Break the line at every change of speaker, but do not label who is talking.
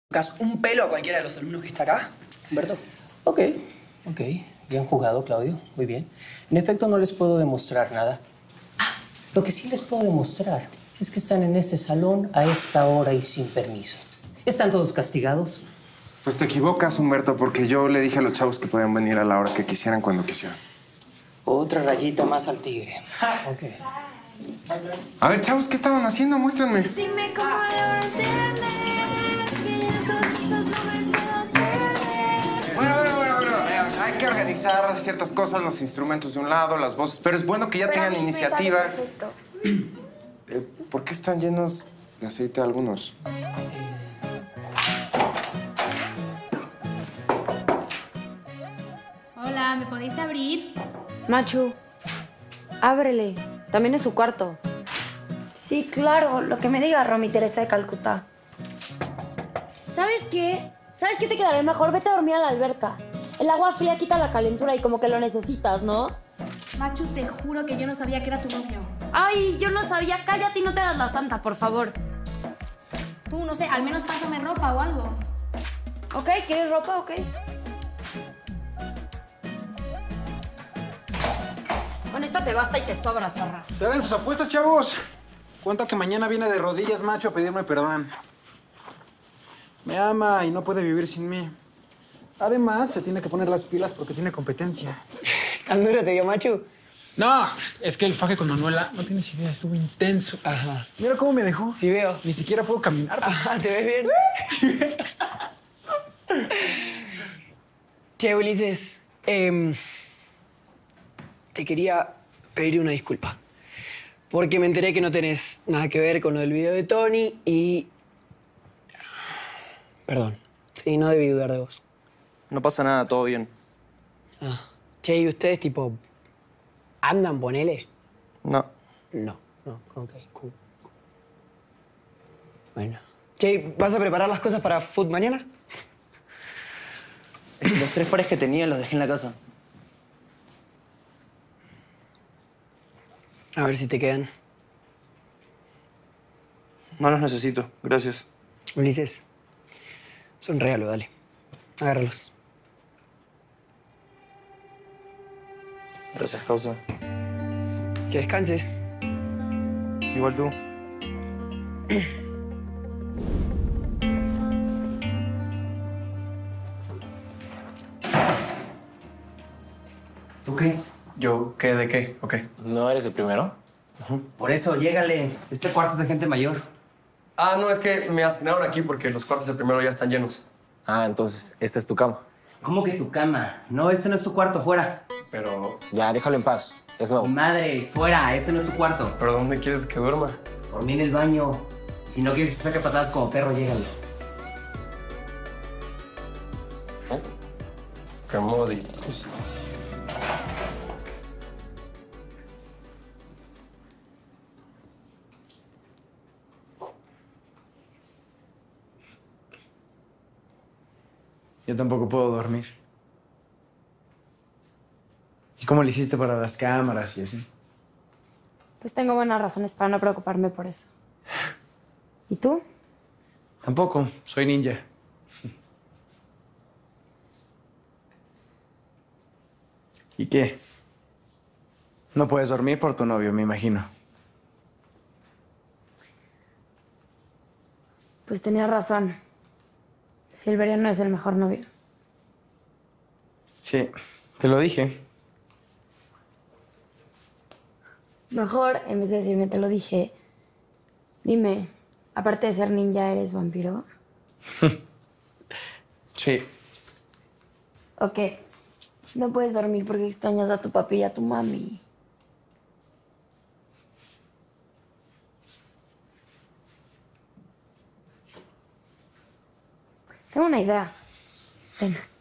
un pelo a cualquiera de los alumnos que está acá, Humberto.
Ok. Bien jugado, Claudio. Muy bien. En efecto, no les puedo demostrar nada. Lo que sí les puedo demostrar es que están en este salón a esta hora y sin permiso. ¿Están todos castigados?
Pues te equivocas, Humberto, porque yo le dije a los chavos que podían venir a la hora que quisieran, cuando quisieran.
Otra rayita más al tigre. Ok.
A ver, chavos, ¿qué estaban haciendo? Muéstrenme.
Dime cómo lo entiendes, que estas cosas no me puedo perder.
Bueno. Hay que organizar ciertas cosas, los instrumentos de un lado, las voces, pero es bueno que ya tengan iniciativa. ¿Por qué están llenos de aceite algunos?
Hola, ¿me podéis abrir?
Machu, ábrele. También es su cuarto.
Sí, claro, lo que me diga Romy Teresa de Calcuta. ¿Sabes qué? ¿Sabes qué te quedaría mejor? Vete a dormir a la alberca. El agua fría quita la calentura y como que lo necesitas, ¿no?
Machu, te juro que yo no sabía que era tu novio.
Ay, yo no sabía. Cállate y no te hagas la santa, por favor.
Tú, no sé, al menos pásame ropa o algo.
¿Ok? ¿Quieres ropa? Ok. Con esto te basta y te sobra, zorra.
Se hagan sus apuestas, chavos. Cuento que mañana viene de rodillas, macho, a pedirme perdón. Me ama y no puede vivir sin mí. Además, se tiene que poner las pilas porque tiene competencia.
¿Tan duro te dio, Machu?
No, es que el faje con Manuela, no tienes idea, estuvo intenso.
Ajá.
Mira cómo me dejó.
Sí veo.
Ni siquiera puedo caminar.
Ajá, ¿te ves bien? Che, Ulises, te quería pedir una disculpa. Porque me enteré que no tenés nada que ver con lo del video de Tony y... Perdón. Sí, no debí dudar de vos.
No pasa nada, todo bien.
Ah. Che, ¿y ustedes, tipo, andan, ponele?
No.
No, ok, cool. Bueno. Che, ¿vas a preparar las cosas para food mañana?
Los 3 pares que tenía los dejé en la casa.
A ver si te quedan.
No los necesito, gracias.
Ulises, son regalo, dale. Agárralos.
Gracias, causa.
Que descanses.
Igual tú.
¿Tú qué?
¿Yo qué de qué? Ok.
¿No eres el primero?
Por eso, llégale. Este cuarto es de gente mayor.
Ah, no, es que me asignaron aquí porque los cuartos del primero ya están llenos. Ah, entonces, esta es tu cama.
¿Cómo que tu cama? No, este no es tu cuarto, fuera.
Pero ya, déjalo en paz. Es nuevo.
Madre, fuera, este no es tu cuarto.
¿Pero dónde quieres que duerma?
Dormí en el baño. Si no quieres que saque patadas como perro, llégale.
Qué moditos.
Yo tampoco puedo dormir. ¿Y cómo le hiciste para las cámaras y así?
Pues tengo buenas razones para no preocuparme por eso. ¿Y tú?
Tampoco, soy ninja. ¿Y qué? No puedes dormir por tu novio, me imagino.
Pues tenía razón. Silverio no es el mejor novio.
Sí, te lo dije.
Mejor, en vez de decirme te lo dije, dime, aparte de ser ninja, ¿eres vampiro?
Sí.
¿O qué? No puedes dormir porque extrañas a tu papi y a tu mami. Tengo una idea. Ven.